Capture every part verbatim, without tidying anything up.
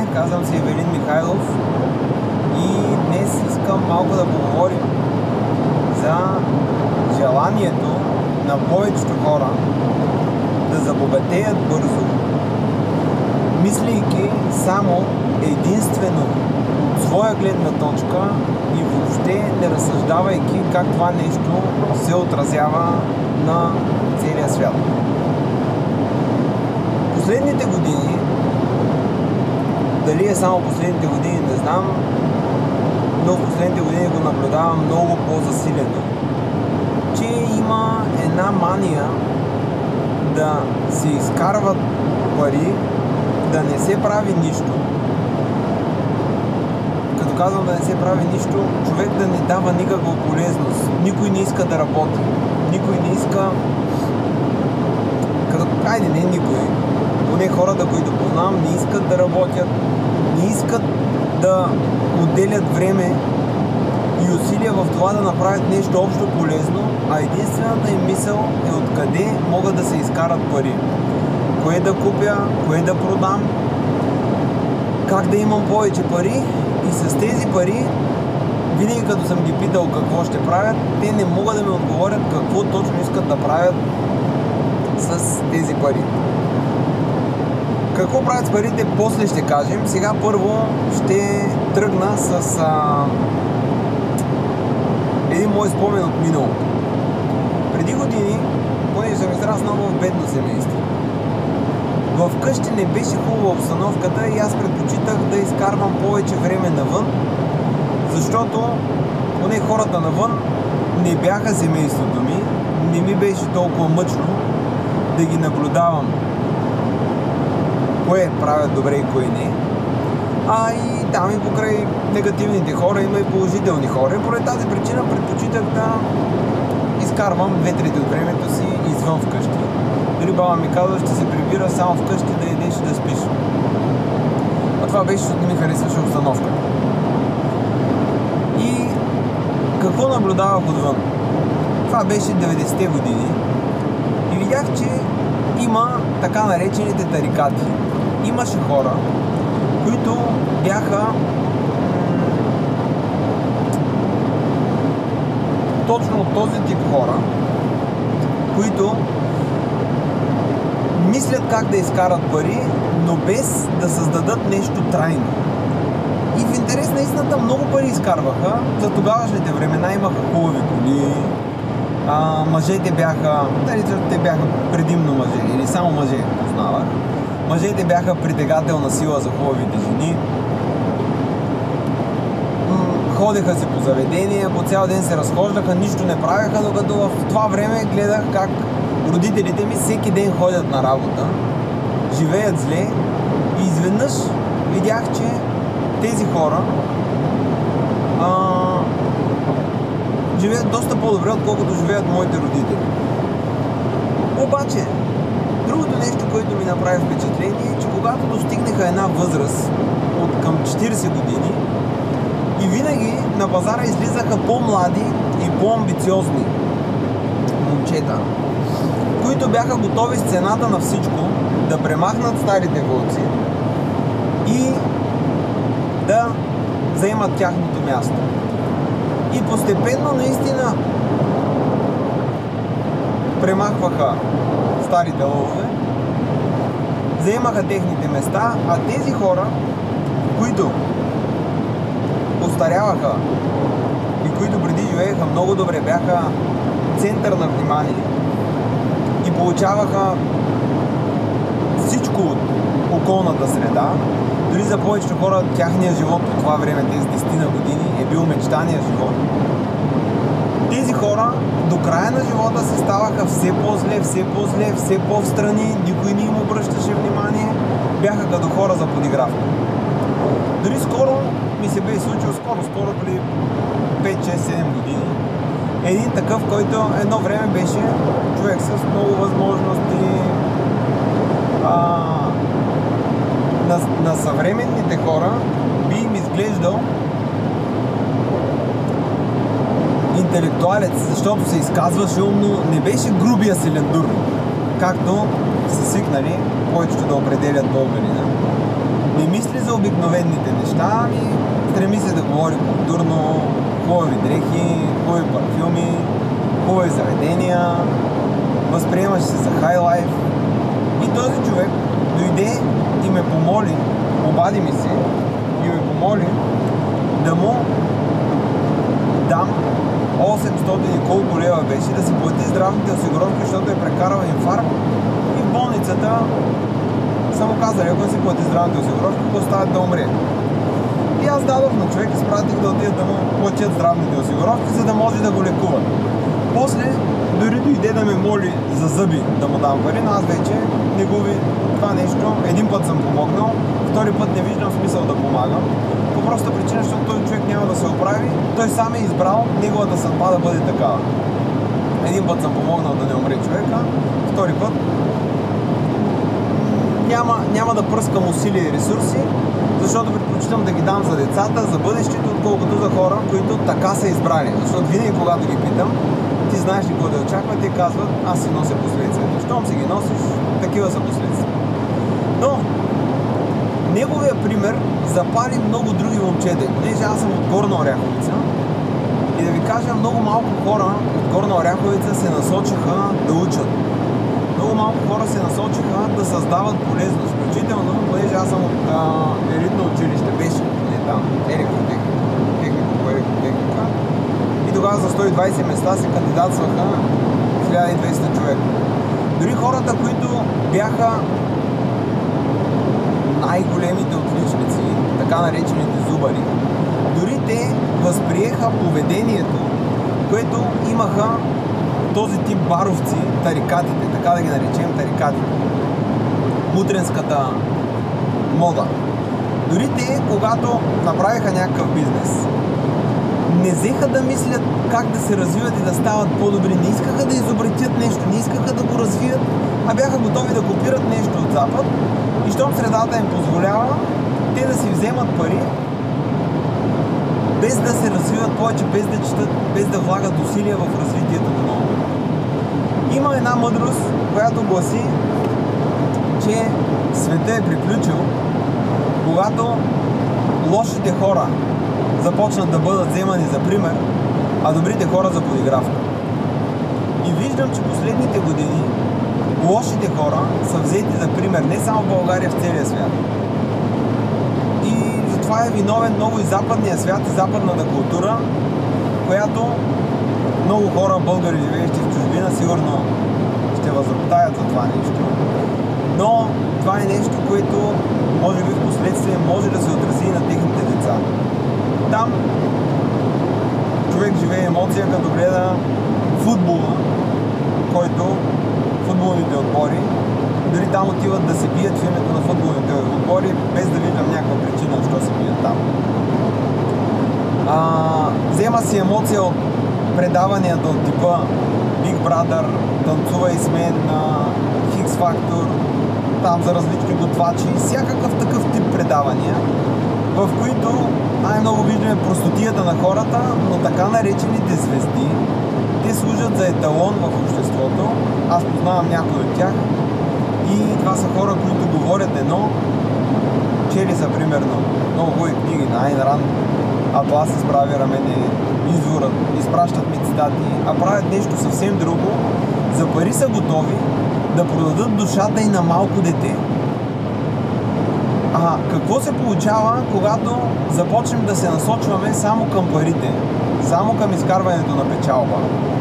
казвам се Ивелин Михайлов и днес искам малко да поговорим за желанието на повечето хора да забогатеят бързо, мислейки само единствено от своя гледна точка и въобще не разсъждавайки как това нещо се отразява на целия свят. Последните години, дали е само последните години, не знам, но в последните години го наблюдавам много по-засилено, че има една мания да се изкарват пари, да не се прави нищо. Като казвам да не се прави нищо, човек да не дава никаква полезност. Никой не иска да работи. Никой не иска... Като... Айде, не никой. Поне хората, които познавам, не искат да работят. Не искат да отделят време и усилия в това да направят нещо общо полезно, а единствената им мисъл е откъде могат да се изкарат пари. Кое да купя, кое да продам, как да имам повече пари, и с тези пари, винаги като съм ги питал какво ще правят, те не могат да ми отговорят какво точно искат да правят с тези пари. Какво правят с парите, после ще кажем. Сега първо ще тръгна с а, един мой спомен от миналото. Преди години, понеже съм израснал в бедно семейство, в къщи не беше хубава обстановката и аз предпочитах да изкарвам повече време навън, защото поне хората навън не бяха семейството ми, не ми беше толкова мъчно да ги наблюдавам кое правят добре и кое не. А и там и покрай негативните хора има и положителни хора. И поради тази причина предпочитах да изкарвам две трети от времето си извън вкъщи. Дори баба ми казва, ще се прибира само вкъщи да едеш и да спиш. А това беше, защото не ми харесваше обстановката. И какво наблюдавах отвън? Това беше деветдесетте години и видях, че има така наречените тарикати. Имаше хора, които бяха точно от този тип хора, които мислят как да изкарат пари, но без да създадат нещо трайно. И в интерес на истината много пари изкарваха. За тогавашните времена имаха хубави коли, а, мъжете бяха, дали те бяха предимно мъже или само мъже познавах. Мъжете бяха притегателна сила за хубавите жени. Ходеха си по заведения, по цял ден се разхождаха, нищо не правеха, докато в това време гледах как родителите ми всеки ден ходят на работа, живеят зле и изведнъж видях, че тези хора а, живеят доста по-добре, отколкото живеят моите родители. Обаче, другото нещо, което ми направи впечатление е, че когато достигнаха една възраст от към четирийсет години и винаги на пазара излизаха по-млади и по-амбициозни момчета, които бяха готови с цената на всичко да премахнат старите вълци и да заемат тяхното място. И постепенно наистина премахваха старите лъвове, заемаха техните места, а тези хора, които остаряваха и които преди живееха много добре, бяха център на внимание и получаваха всичко от околната среда. Дори за повечето хора тяхният живот по това време, тези десетина години, е бил мечтания живот. Тези хора до края на живота се ставаха все по-зле, все по-зле, все по-встрани, никой не им обръщаше внимание, бяха като хора за подигравка. Дори скоро ми се бе случил, скоро, скоро преди пет, шест, седем години, един такъв, който едно време беше човек с много възможности. А, на, на съвременните хора би им изглеждал интелектуалец, защото се изказваше умно, не беше грубия селендур, както са свикнали повечето да определят българина. Не мисли за обикновените неща, ами стреми се да говори културно, хубави дрехи, хубави парфюми, хубави заведения, възприемаш се за хай лайф. И този човек дойде и ме помоли, обади ми се и ме помоли да му дам осемстотин и колко лева беше, да си плати здравните осигуровки, защото е прекарал инфаркт и в болницата са му казали, ако не си плати здравните осигуровки, го оставят да умре. И аз дадох на човек, изпратих да отидат да му платят здравните осигуровки, за да може да го лекуват. После дори дойде да ме моли за зъби да му дам пари, но аз вече не губи това нещо. Един път съм помогнал, втори път не виждам смисъл да помагам. По проста причина, защото този човек няма да се оправи, той сам е избрал неговата съдба да бъде такава. Един път съм помогнал да не умре човека, втори път няма, няма да пръскам усилия и ресурси, защото предпочитам да ги дам за децата, за бъдещето, отколкото за хора, които така са избрали. Защото винаги, когато ги питам, ти знаеш ли какво да очаква, те казват, аз си нося последствията. Щом си ги носиш, такива са последствия. Но неговия пример запали много други момчета. Понеже аз съм от Горна Оряховица и да ви кажа, много малко хора от Горна Оряховица се насочиха да учат. Много малко хора се насочиха да създават полезност. Включително, понеже аз съм от а, елитно училище, беше не там, електротехника, техника по електротехника. И тогава за сто и двайсет места се кандидатстваха хиляда и двеста човека. Дори хората, които бяха най-големите отличници, така наречените зубари, дори те възприеха поведението, което имаха този тип баровци, тарикатите, така да ги наречем тарикатите, мутренската мода. Дори те, когато направиха някакъв бизнес, не взеха да мислят как да се развиват и да стават по-добри, не искаха да изобретят нещо, не искаха да го развият, а бяха готови да копират нещо от Запад и щом средата им позволява, те да си вземат пари, без да се развиват повече, без да четат, без да влагат усилия в развитието на ново. Има една мъдрост, която гласи, че светът е приключил, когато лошите хора започнат да бъдат вземани за пример, а добрите хора за подигравка. И виждам, че последните години лошите хора са взети за пример не само в България, в целия свят. И за това е виновен много и западния свят, и западната култура, която много хора, българи, живеещи в чужбина, сигурно ще възроптаят за това нещо. Но това е нещо, което може би в последствие може да се отрази и на техните деца. Там човек живее емоция, като гледа футбола, който футболните отбори, дори там отиват да се бият в името на футболните отбори, без да виждам някаква причина, защо се бият там. А, взема си емоция от предаванията от типа Big Brother, Танцувай с мен, X Factor, там за различни готвачи, всякакъв такъв тип предавания, в които най-много виждаме простотията на хората, но така наречените звезди, те служат за еталон в обществото. Аз познавам някои от тях и това са хора, които говорят едно, чели са примерно много хубави книги на Айн Ранд, Атлас изправи рамене, Изворът, изпращат ми цитати, а правят нещо съвсем друго. За пари са готови да продадат душата и на малко дете. А какво се получава, когато започнем да се насочваме само към парите, само към изкарването на печалба?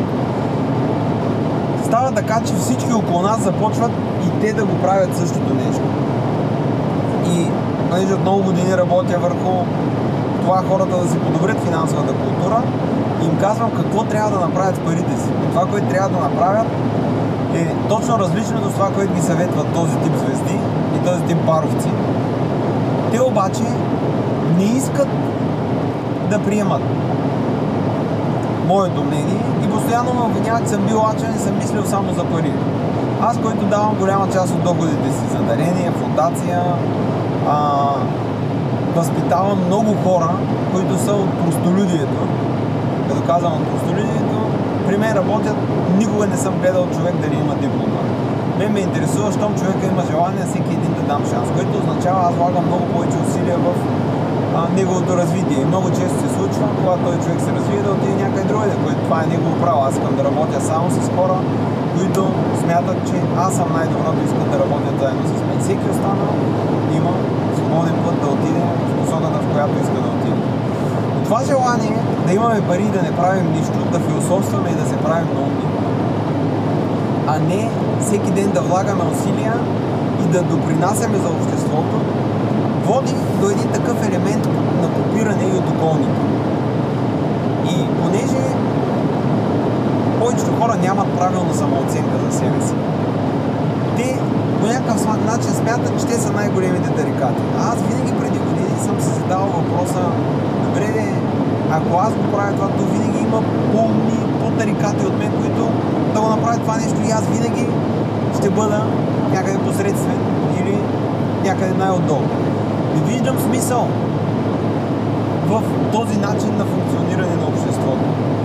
Става така, че всички около нас започват и те да го правят същото нещо. И понеже от много години работя върху това хората да си подобрят финансовата култура, им казвам какво трябва да направят с парите си. И това, което трябва да направят, е точно различното с това, което ги съветват този тип звезди и този тип баровци. Те обаче не искат да приемат моето мнение и постоянно ме обвиняват, че съм бил лачен и съм мислил само за пари. Аз, който давам голяма част от доходите си за дарение, фондация, а, възпитавам много хора, които са от простолюдието. Като казвам от простолюдието, при мен работят, никога не съм гледал човек дали има диплома. Мен ме интересува, щом човека има желание, всеки един да дам шанс, което означава, аз влагам много повече усилия в а, неговото развитие. И много често се случва, когато той човек се развие, да отиде някъде другаде, което това е негово право. Аз искам да работя само с хора, които смятат, че аз съм най-доброто, искат да работят заедно с мен. Всеки останал има свободен път да отиде в посоката, в която иска да отиде. Но това желание да имаме пари и да не правим нищо, да философстваме и да се правим на умни, а не всеки ден да влагаме усилия и да допринасяме за обществото, води до един такъв елемент на копиране и от околните. И понеже повечето хора нямат правилна самооценка за себе си, те по някакъв начин смятат, че те са най-големите тарикати. Аз винаги преди години съм си задавал въпроса: добре, ако аз го правя това, то винаги има по-умни, по-тарикати от мен, които да го направят това нещо, и аз винаги ще бъда някъде посредствен или някъде най-отдолу. Не виждам смисъл в този начин на функциониране на обществото.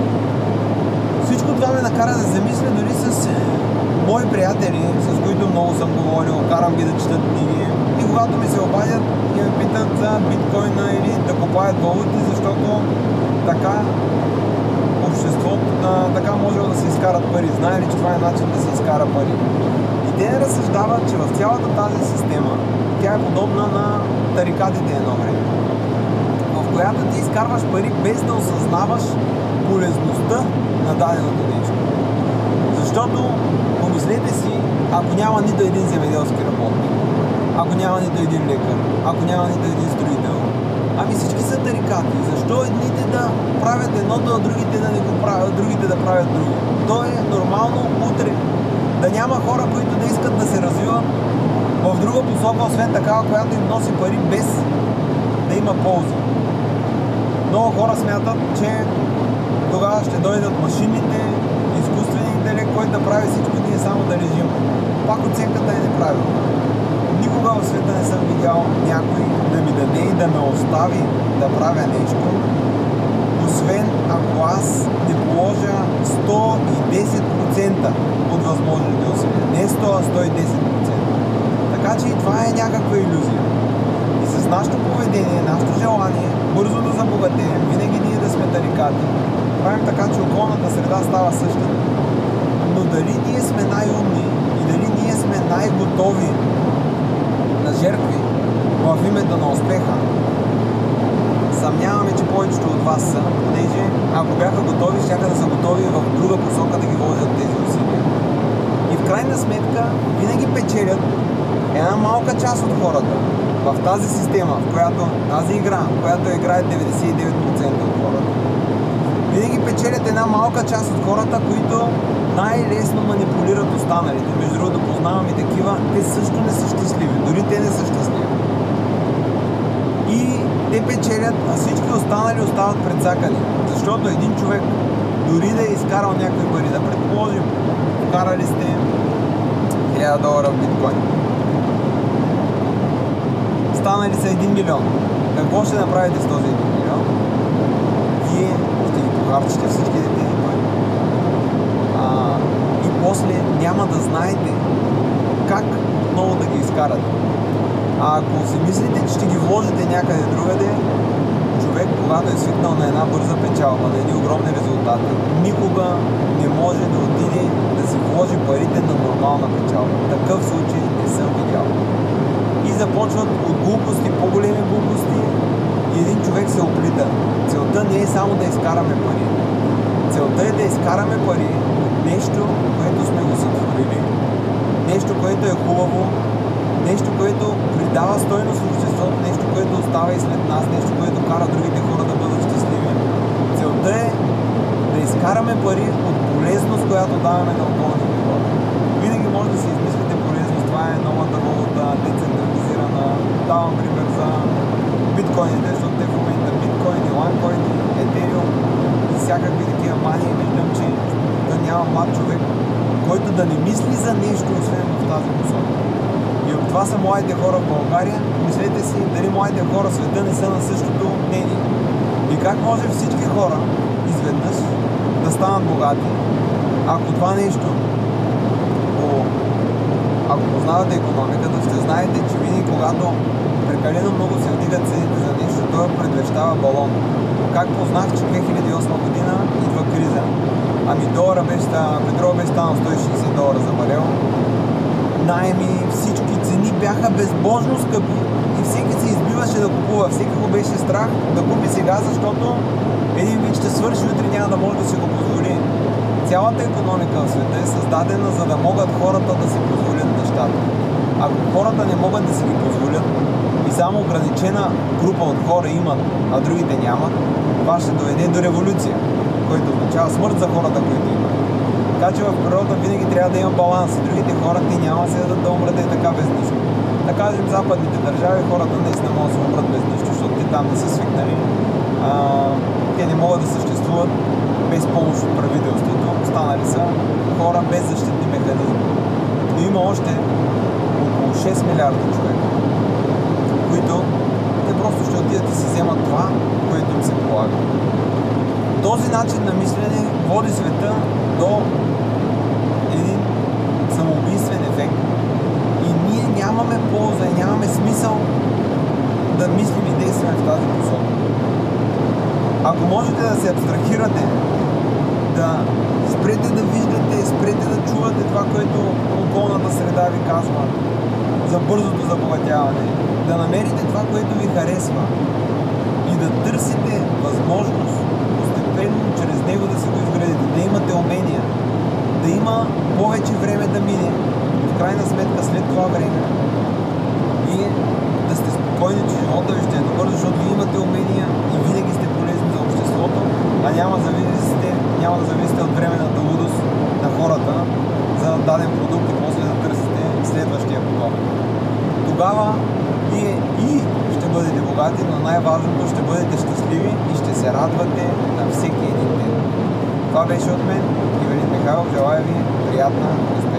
Всичко това ме накара да замисля дори с мои приятели, с които много съм говорил, карам ги да четат книги, и когато ми се обадят и ме питат за биткоина или да купаят валути, защото така обществото, така може да се изкарат пари. Знае ли, че това е начин да се изкара пари? И те разсъждават, че в цялата тази система тя е подобна на тарикатите едно време, в която ти изкарваш пари без да осъзнаваш полезността на даденото нещо. Защото, помислете си, ако няма нито един земеделски работник, ако няма нито един лекар, ако няма нито един строител, ами всички са тарикати. Защо едните да правят едното, а другите да не го правят, другите да правят друго? То е нормално утре да няма хора, които да искат да се развиват в друга посока, освен такава, която им носи пари, без да има полза. Много хора смятат, че тогава ще дойдат машините, изкуственият интелект, който да прави всичко, ние само да лежим. Пак оценката е неправилна. Никога в света не съм видял някой да ми даде и да ме остави да правя нещо, освен ако аз не положа сто и десет процента от възможните усилия. Не сто, а сто и десет процента. Така че и това е някаква илюзия. И с нашето поведение, нашето желание бързо да забогатеем, винаги ние да сме тарикати, правим така, че околната среда става същата. Но дали ние сме най-умни и дали ние сме най-готови на жертви в името на успеха, съмняваме, че повечето от вас са, понеже ако бяха готови, щяха да са готови в друга посока да ги водят тези усилия. И в крайна сметка винаги печелят една малка част от хората в тази система, в която тази игра, в която играят деветдесет и девет процента от хората. Винаги печелят една малка част от хората, които най-лесно манипулират останалите. Между другото, познавам и такива, те също не са щастливи, дори те не са щастливи. И те печелят, а всички останали остават прецакани. Защото един човек, дори да е изкарал някакви пари, да предположим, вкарали сте хиляда долара в биткоин, станали са един милион. Какво ще направите с този един милион? Вие ще ги похарчите всичките тези пари. А, и после няма да знаете как отново да ги изкарате. А ако си мислите, че ще ги вложите някъде другаде, човек, когато е свикнал на една бърза печалба, на едни огромни резултати, никога не може да отиде да си вложи парите на нормална печалба. Такъв случай не съм видял. И започват от глупости, по-големи глупости, и един човек се оплита. Целта не е само да изкараме пари. Целта е да изкараме пари от нещо, което сме го сътворили. Нещо, което е хубаво, нещо, което придава стойност в обществото, нещо, което остава и след нас, нещо, което кара другите хора да бъдат щастливи. Целта е да изкараме пари от полезност, която даваме на околните хора. Винаги може да си измислите полезност. Това е новата валута, децентрализирана. Давам пример за биткоините, защото те в момента биткоини, лайткоини, етериум и всякакви такива мании. Виждам, че да няма млад човек, който да не мисли за нещо, освен в тази посока. И от това са младите хора в България. Мислете си дали младите хора в света не са на същото мнение. И как може всички хора изведнъж да станат богати, ако това нещо по ако познавате икономиката, ще знаете, че винаги когато прекалено много се вдигат цените за нещо, той предвещава балон. Как познах, че две хиляди и осма година идва криза? Ами долара беше, петрола беше станал сто и шейсет долара за барел. Найеми, всички цени бяха безбожно скъпи и всеки се избиваше да купува. Всеки го беше страх да купи сега, защото един вид ще свърши, утре няма да може да си го позволи. Цялата икономика в света е създадена, за да могат хората да си позволят нещата. Ако хората не могат да си ги позволят и само ограничена група от хора имат, а другите нямат, това ще доведе до революция, което означава смърт за хората, които имат. Така че в природата винаги трябва да има баланс и другите хора ти няма се да, да умрат и така без нищо. Да кажем, западните държави хората наистина могат да се умрат без нищо, защото те там не са свикнали. А, те не могат да съществуват без помощ от правителството. Останали са хора без защитни механизми. Но има още около шест милиарда човека, които те просто ще отидат и си вземат това, което им се полага. Този начин на мислене води света до един самоубийствен ефект и ние нямаме полза и нямаме смисъл да мислим и действаме в тази посока. Ако можете да се абстрахирате, да спрете да виждате, спрете да чувате това, което околната среда ви казва за бързото забогатяване, да намерите това, което ви харесва и да търсите възможност постепенно чрез него да си го изградите, да имате умения, да има повече време да мине и в крайна сметка след това време вие да сте спокойни, че живота ви ще е добър, защото вие имате умения и винаги сте полезни за обществото, а няма да зависите, няма да зависите от временната лудост на хората за даден продукт и после да търсите следващия подобен. Тогава вие и ще бъдете богати, но най-важното ще бъдете щастливи и ще се радвате на всеки един ден. Това беше от мен, Ивелин Михайлов. Желая ви приятна успех!